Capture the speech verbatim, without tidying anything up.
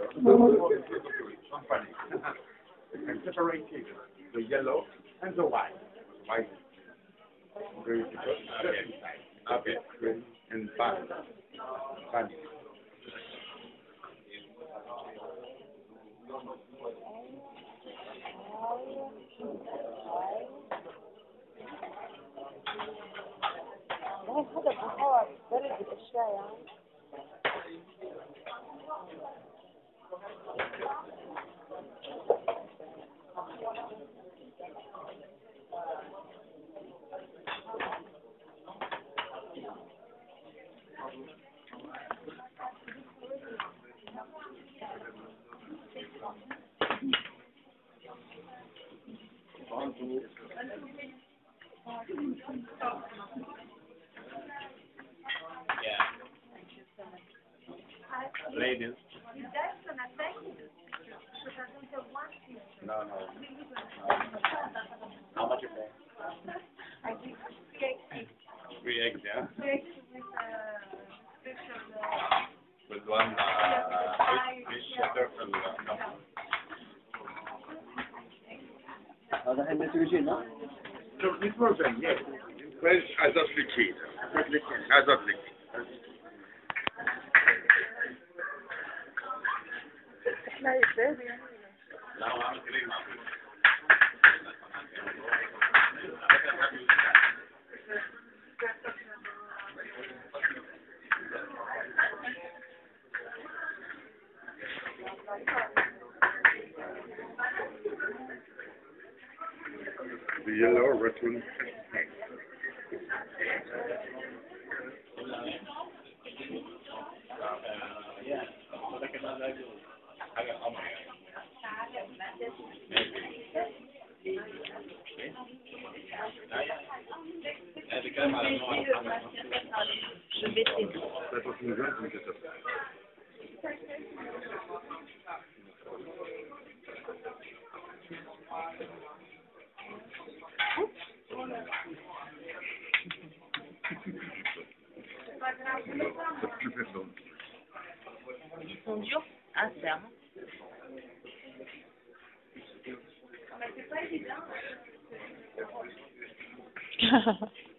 And separating the yellow and the white. White. Very good. Okay. Green and pan. Pan. هاي هذا بخار برد الأشياء يعني. Yeah. Ladies. No, no. How much you pay? I think three eggs. Three eggs, yeah? Three eggs with a special. With one uh, fish, fish turtle. Uh, هذا حين نتوجين ها؟ So this version, yes. French azote liquide. Azote liquide. إحنا البيض يعني. لا هو عامل كريم. The yellow return. حاجة قمر يعني. أنا بتكلم على نوع الحمام. Ça va une jeune, mais c'est ça. Ils sont durs à faire. Mais c'est pas évident.